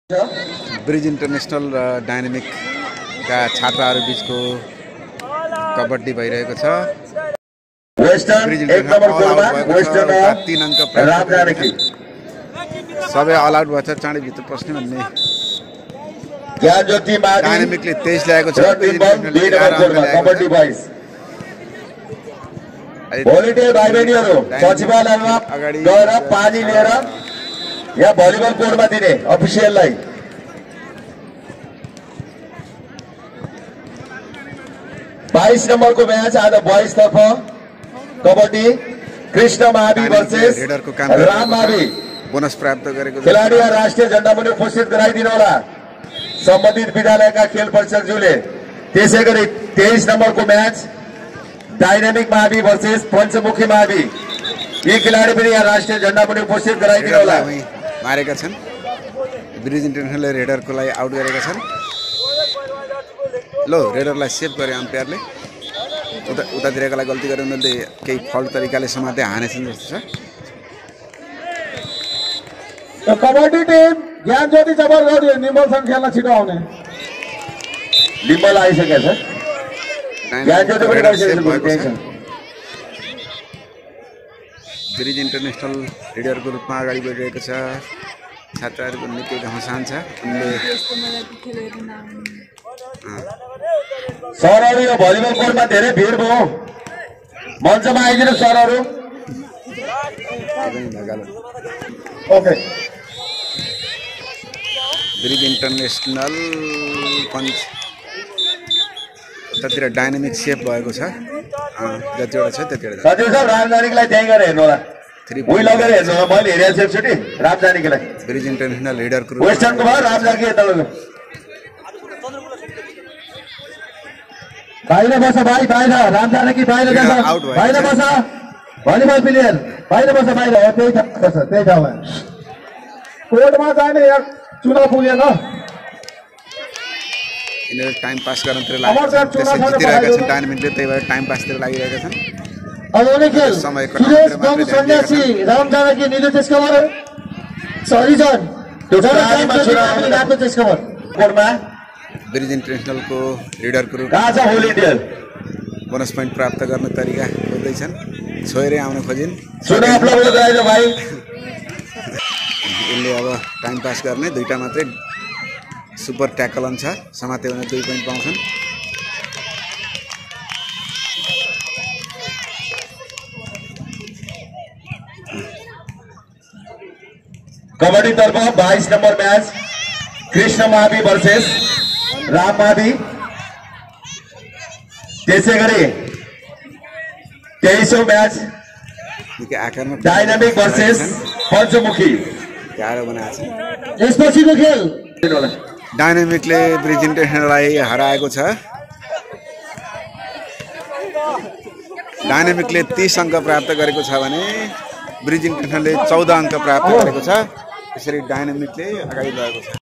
Bridge international dynamic का छात्राहरू बीचको कबड्डी भइरहेको छ। वेस्टर्न एक नम्बर गोलमा वेस्टर्न 3 अंक प्राप्त सबै अल आउट भएछ। चाँडै भित्र पस्ने भन्ने ज्ञानज्योति माडी डायनामिकले 23 ल्याएको छ। कबड्डी बॉयज भोलिटेल भाइ बहिनीहरू सचिवालयमा गएर पानी लिएर या भलिबल कोर्टमा दिने अफिसियललाई। बाईस नंबर को मैच आज बॉयज तर्फ कबड्डी कृष्ण महावी वर्सेस राम महावी बोनस प्राप्त गरेको खेलाडी राष्ट्रिय झण्डा मुनि उपस्थित गराइदिनु होला सम्बन्धित विद्यालयका खेल परिषदज्यूले। त्यसै गरी 23 नंबर को मैच डायनामिक महावी वर्सेस पंचमुखी महावी यी खेलाडी पनि यहाँ राष्ट्रिय झण्डा मुनि उपस्थित गराइदिनु होला। मारेका छन्। ब्रिज इन्टरनेशनल रेडरको लागि आउट गरेका छन्। लो रेडरलाई सेभ गरे अम्पायरले। उतातिरकालाई गल्ती गरेर उनीहरूले केही फल्ट तरिकाले समाते हानेछन् जस्तो छ। कबड्डी टिम ज्ञानज्योति जबरगढी निम्बल संख्यामा छिटो आउने। निम्बल आइसकेको छ। ज्ञानज्योति पनि आइसकेको छ। ब्रिज इन्टरनेशनल रेडरको रूपमा अगाडि बढिरहेको छ। छात्राहरूको निकै घमासान छ। सरहरू यो भलिबल कोर्टमा धेरै भिड भयो। मञ्चमा आइदिनु सरहरू। ओके ब्रिज इन्टरनेशनल पञ्च उतातिर डायनामिक सेभ भएको छ। जतिवटा छ त्यतिवटा सचिव साहब रामजानीलाई त्यहीँ गएर हेर्नु होला। उही लगेर हेर्नु होला। मैले हेरेको छु एकचोटि रामजानीलाई। ब्रिज इन्टरनेशनल रेडरको वेस्टर्नको भयो रामजानी यता लग्यो। बाहिर बस भाइ बाहिर रामजानी कि बाहिर जान्छ। बाहिर बस भलिबल प्लेयर बाहिर बस बाहिर त्यही ठाउँमा कोर्टमा जाने यार चुनाव पुगेन। यिनीहरू टाइम पास गर्नतिर जितिरहेका छन्। डायनामिकले त्यही भएर टाइम पासतिर लागिरहेका छन्। अब उनी खेल सुरेश गम सन्यासी रामजानकी निर्देश खबर सरिजन निर्देश खबर कोर्टमा ब्रिज इन्टरनेशनलको रेडरको कहाँ छ होल इन्डियन बोनस पोइन्ट प्राप्त गर्ने तरिका खोज्दैछन्। छोएरै आउन खोजिन्। चुनाव लगेर गयो भाइ। यसले अब टाइम पास गर्ने दुईटा मात्रै सुपर ट्याकल अनुसार समात्यो भने 2 पोइन्ट पाउँछन्। कबड्डी तर्फ 22 नंबर मैच कृष्ण महावी वर्सेस राम महावी। त्यसै गरी 23औं मैच डायनामिक वर्सेस पंचमुखी। गाह्रो बनाएको छ। यसपछिको खेल डायनामिकले ब्रिज इन्टरनेशनललाई हराएको छ। डायनामिकले 30 अंक प्राप्त गरेको छ भने ब्रिज इन्टरनेशनलले 14 अंक प्राप्त गरेको छ। यसरी डायनामिकले अगाडि बढेको छ।